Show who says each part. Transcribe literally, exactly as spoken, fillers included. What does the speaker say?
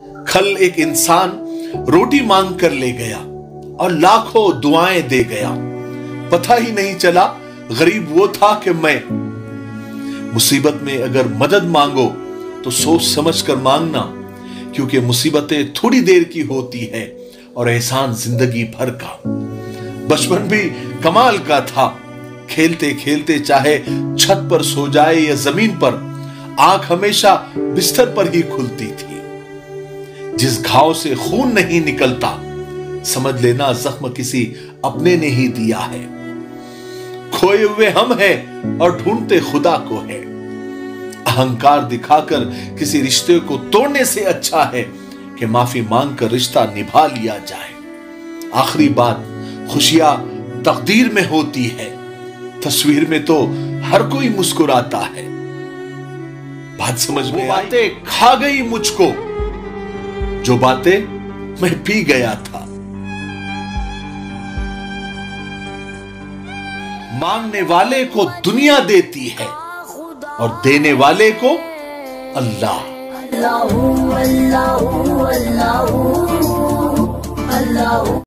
Speaker 1: कल एक इंसान रोटी मांग कर ले गया और लाखों दुआएं दे गया। पता ही नहीं चला गरीब वो था कि मैं। मुसीबत में अगर मदद मांगो तो सोच समझ कर मांगना, क्योंकि मुसीबतें थोड़ी देर की होती है और एहसान जिंदगी भर का। बचपन भी कमाल का था, खेलते खेलते चाहे छत पर सो जाए या जमीन पर, आंख हमेशा बिस्तर पर ही खुलती थी। जिस घाव से खून नहीं निकलता, समझ लेना जख्म किसी अपने ने ही दिया है। खोए हुए हम हैं और ढूंढते खुदा को है। अहंकार दिखाकर किसी रिश्ते को तोड़ने से अच्छा है कि माफी मांगकर रिश्ता निभा लिया जाए। आखिरी बात, खुशियां तकदीर में होती है, तस्वीर में तो हर कोई मुस्कुराता है। बात समझ में आई? बातें खा गई मुझको, जो बातें मैं पी गया था। मांगने वाले को दुनिया देती है और देने वाले को अल्लाह। अल्लाह अल्लाह अल्लाह अल्लाह।